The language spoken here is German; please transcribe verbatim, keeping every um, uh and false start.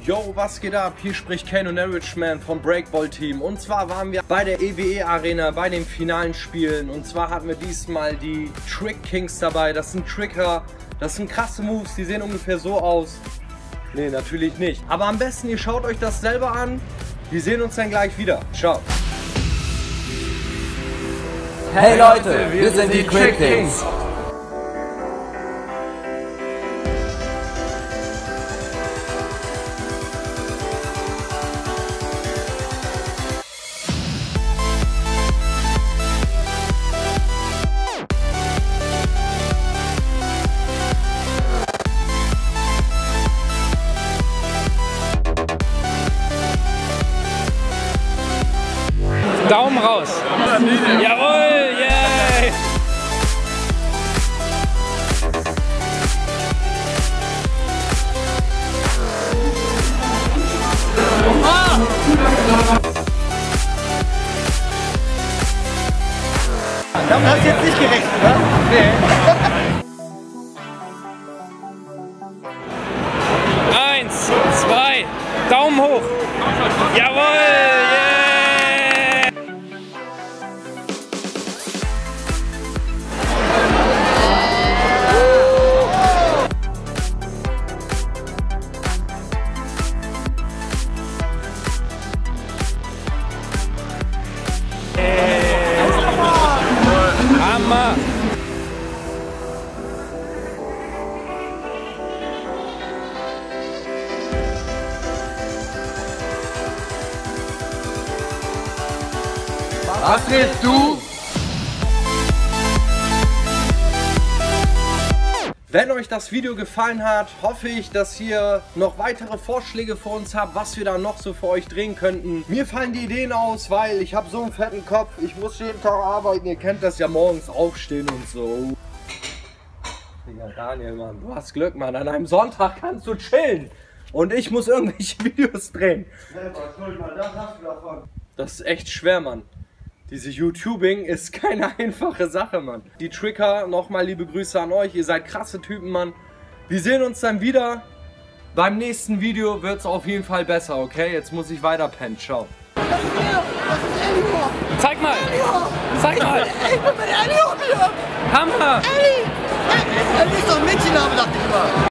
Yo, was geht ab? Hier spricht Kane und Irishman vom Breakball Team. Und zwar waren wir bei der E W E Arena bei den finalen Spielen. Und zwar hatten wir diesmal die Trick Kings dabei. Das sind Tricker, das sind krasse Moves, die sehen ungefähr so aus. Nee, natürlich nicht. Aber am besten, ihr schaut euch das selber an. Wir sehen uns dann gleich wieder. Ciao. Hey Leute, wir sind die Trick Kings. Daumen raus. Jawohl, yay! Ah! Damit hast du jetzt nicht gerechnet, ne? Nee. Eins, zwei, Daumen hoch. Jawohl, yeah! Hammer! Was willst du? Wenn euch das Video gefallen hat, hoffe ich, dass ihr noch weitere Vorschläge für uns habt, was wir da noch so für euch drehen könnten. Mir fallen die Ideen aus, weil ich habe so einen fetten Kopf. Ich muss jeden Tag arbeiten. Ihr kennt das ja, morgens aufstehen und so. Ja, Daniel, Mann, du hast Glück, Mann. An einem Sonntag kannst du chillen. Und ich muss irgendwelche Videos drehen. Das ist echt schwer, Mann. Diese YouTubing ist keine einfache Sache, Mann. Die Tricker, nochmal liebe Grüße an euch. Ihr seid krasse Typen, Mann. Wir sehen uns dann wieder. Beim nächsten Video wird es auf jeden Fall besser, okay? Jetzt muss ich weiter pennen. Ciao. Zeig mal! Zeig mal! Ich bin mit Ellie hier! Hammer! Ellie! Ellie ist doch ein Mädchenname, dachte ich mal!